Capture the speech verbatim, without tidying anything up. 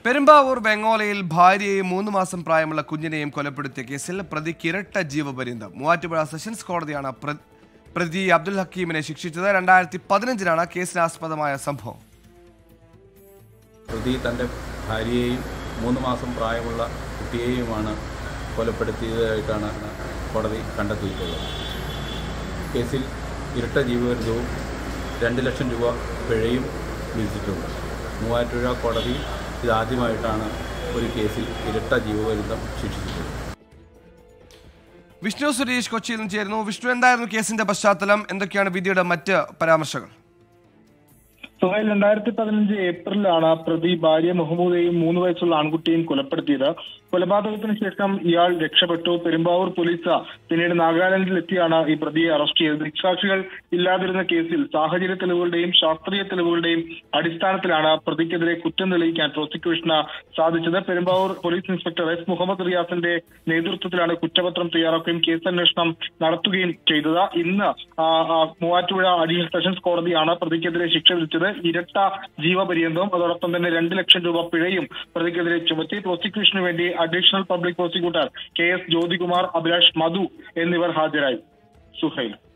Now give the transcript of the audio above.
പെരുമ്പാവൂർ വെങ്ങോലയിൽ ഭാര്യയെയും മൂന്ന് മാസം പ്രായമുള്ള കുഞ്ഞിനെയും കൊലപ്പെടുത്തിയ കേസിൽ പ്രതിക്ക് ഇരട്ട ജീവപര്യന്തം. മൂവാറ്റുപുഴ സെഷൻസ് കോടതിയാണ് പ്രതി അബ്ദുൽ ഹക്കീമിനെ ശിക്ഷിച്ചത്. രണ്ടായിരത്തി പതിനഞ്ചിലാണ് കേസിനാസ്പദമായ സംഭവം. പ്രതി തൻ്റെ ഭാര്യയെയും മൂന്ന് മാസം പ്രായമുള്ള കുട്ടിയെയുമാണ് കൊലപ്പെടുത്തിയതായിട്ടാണ് കോടതി കണ്ടെത്തിയിട്ടുള്ളത്. കേസിൽ ഇരട്ട ജീവപര്യന്തവും രണ്ട് ലക്ഷം രൂപ പിഴയും വിധിച്ചിട്ടുണ്ട്. മൂവാറ്റുപുഴ കോടതി ഇതാദ്യമായിട്ടാണ് ഒരു കേസിൽ ഇരട്ട ജീവപര്യന്തം ശിക്ഷിച്ചിട്ടുള്ളത്. വിഷ്ണു സുരേഷ് കൊച്ചിയിൽ നിന്ന് ചേരുന്നു. വിഷ്ണു, എന്തായിരുന്നു കേസിന്റെ പശ്ചാത്തലം? എന്തൊക്കെയാണ് വിധിയുടെ മറ്റ് പരാമർശങ്ങൾ? സുഹൈൽ, രണ്ടായിരത്തി പതിനഞ്ച് ഏപ്രിലാണ് പ്രതി ഭാര്യ മുഹമ്മൂദയെയും മൂന്ന് വയസ്സുള്ള ആൺകുട്ടിയെയും കൊലപ്പെടുത്തിയത്. കൊലപാതകത്തിന് ശേഷം ഇയാൾ രക്ഷപ്പെട്ടു. പെരുമ്പാവൂർ പോലീസ് പിന്നീട് നാഗാലാൻഡിൽ എത്തിയാണ് ഈ പ്രതിയെ അറസ്റ്റ് ചെയ്തത്. ദൃക്സാക്ഷികൾ ഇല്ലാതിരുന്ന കേസിൽ സാഹചര്യ തെളിവുകളുടെയും ശാസ്ത്രീയ തെളിവുകളുടെയും അടിസ്ഥാനത്തിലാണ് പ്രതിക്കെതിരെ കുറ്റം തെളിയിക്കാൻ പ്രോസിക്യൂഷന് സാധിച്ചത്. Perumbavoor police inspector S Muhammad റിയാസിന്റെ നേതൃത്വത്തിലാണ് കുറ്റപത്രം തയ്യാറാക്കുകയും കേസ് അന്വേഷണം നടത്തുകയും ചെയ്തത്. ഇന്ന് മൂവാറ്റുപുഴ അഡീഷണൽ സെഷൻസ് കോടതിയാണ് പ്രതിക്കെതിരെ ശിക്ഷ വിധിച്ചത്. ഇരട്ട ജീവപര്യന്തവും അതോടൊപ്പം തന്നെ രണ്ട് ലക്ഷം രൂപ പിഴയും പ്രതിക്കെതിരെ ചുമത്തി. പ്രോസിക്യൂഷന് വേണ്ടി additional public prosecutor K S Jyothikumar, Abhilash Madhu എന്നിവർ ഹാജരായി. സുഹൈൽ.